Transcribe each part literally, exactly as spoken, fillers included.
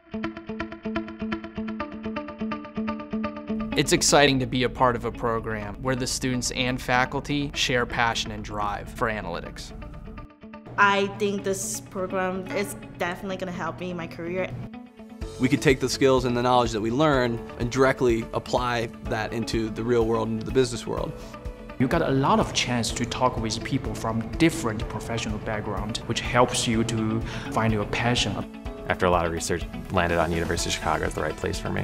It's exciting to be a part of a program where the students and faculty share passion and drive for analytics. I think this program is definitely going to help me in my career. We could take the skills and the knowledge that we learn and directly apply that into the real world, into the business world. You got a lot of chance to talk with people from different professional backgrounds, which helps you to find your passion. After a lot of research, landed on University of Chicago as the right place for me.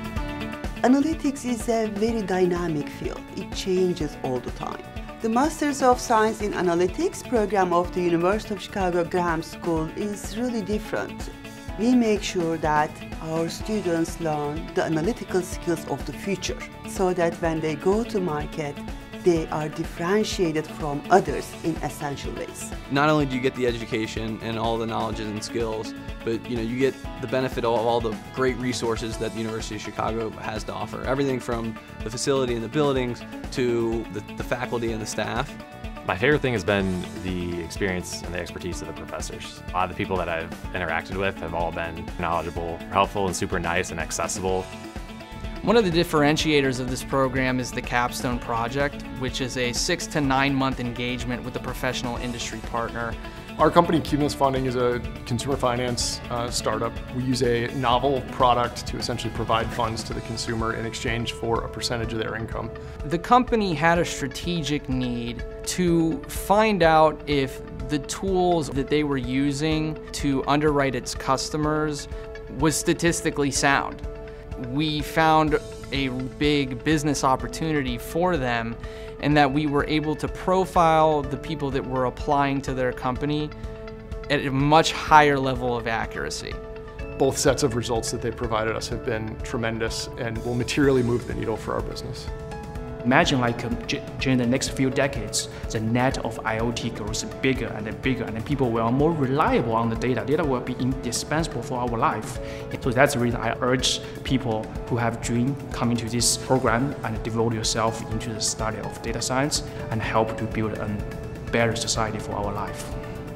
Analytics is a very dynamic field. It changes all the time. The Masters of Science in Analytics program of the University of Chicago Graham School is really different. We make sure that our students learn the analytical skills of the future so that when they go to market, they are differentiated from others in essential ways. Not only do you get the education and all the knowledges and skills, but you know, you get the benefit of all the great resources that the University of Chicago has to offer. Everything from the facility and the buildings to the, the faculty and the staff. My favorite thing has been the experience and the expertise of the professors. A lot of the people that I've interacted with have all been knowledgeable, helpful, and super nice and accessible. One of the differentiators of this program is the Capstone Project, which is a six to nine month engagement with a professional industry partner. Our company, Cumulus Funding, is a consumer finance uh, startup. We use a novel product to essentially provide funds to the consumer in exchange for a percentage of their income. The company had a strategic need to find out if the tools that they were using to underwrite its customers was statistically sound. We found a big business opportunity for them, and that we were able to profile the people that were applying to their company at a much higher level of accuracy. Both sets of results that they provided us have been tremendous and will materially move the needle for our business. Imagine like um, during the next few decades, the net of I O T grows bigger and bigger, and then people will be more reliable on the data. Data will be indispensable for our life. So that's the reason I urge people who have dream come into this program and devote yourself into the study of data science and help to build a better society for our life.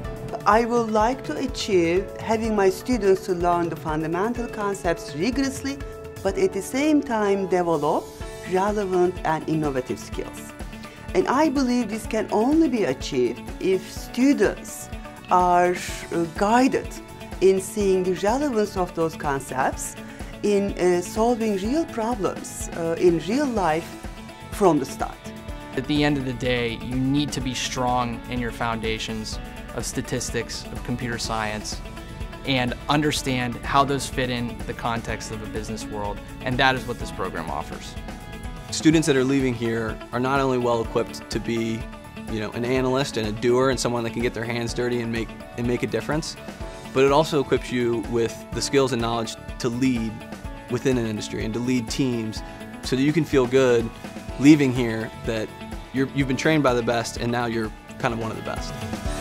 I would like to achieve having my students to learn the fundamental concepts rigorously, but at the same time develop relevant and innovative skills. And I believe this can only be achieved if students are uh, guided in seeing the relevance of those concepts, in uh, solving real problems uh, in real life from the start. At the end of the day, you need to be strong in your foundations of statistics, of computer science, and understand how those fit in the context of a business world, and that is what this program offers. Students that are leaving here are not only well equipped to be, you know, an analyst and a doer and someone that can get their hands dirty and make and make a difference, but it also equips you with the skills and knowledge to lead within an industry and to lead teams, so that you can feel good leaving here that you're, you've been trained by the best and now you're kind of one of the best.